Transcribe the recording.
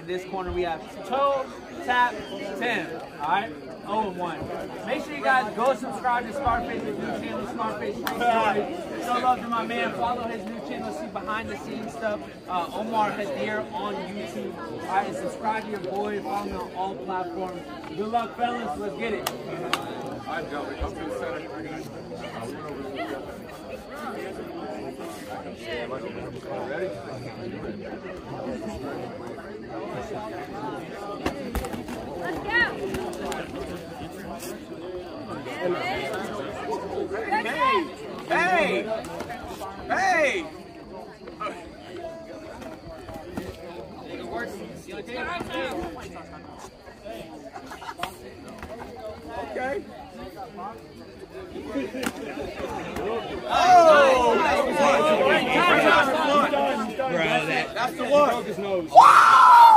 In this corner, we have Toe Tap Tim. All right, 0-1. Make sure you guys go subscribe to Scarface's new channel, Scarface Street Stories. Show love to my man. Follow his new channel. See behind the scenes stuff. Omar Hadir on YouTube. All right, and subscribe to your boy. Follow me on all platforms. Good luck, fellas. Let's get it. All right, Joey. Come to the center. Ready? Let's go. Hey! Hey! Okay. Oh! That's the one. Wow!